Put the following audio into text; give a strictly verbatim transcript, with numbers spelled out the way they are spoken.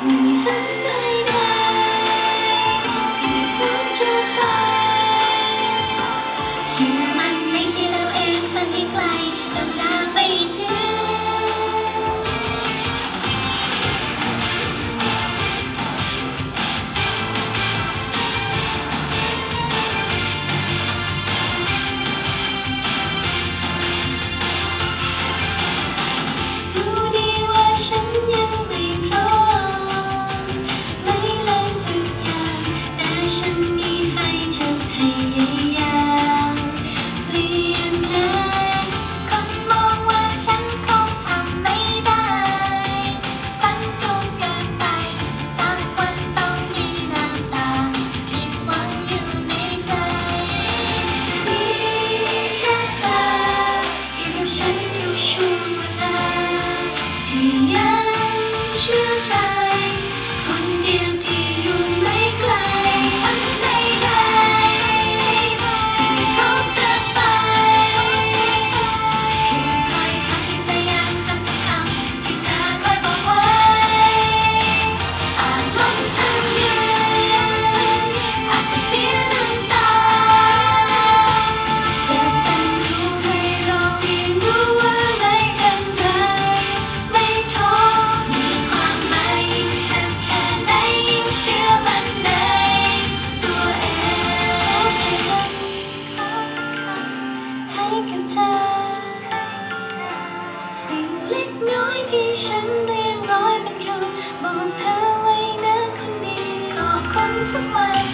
ไม่มีฝันใดๆที่ไม่พร้อมจะไปเชื่อมันในใจเราเองฝันที่ไกลเราจะไปถึงฉันมีไฟจะพยายามเปลี่ยนแปลงคนมองว่าฉันคงทำไม่ได้ฝันสูงเกินไปสักวันต้องมีน้ำตาผิดหวังอยู่ในใจมีแค่เธออยู่กับฉันทุกช่วงเวลาที่ยังเชื่อใจคนเดียวที่อยู่ไม่ไกลสิ่งเล็กน้อยที่ฉันเรียงร้อยเป็นคำบอกเธอไว้นะคนดีขอบคุณสักวัน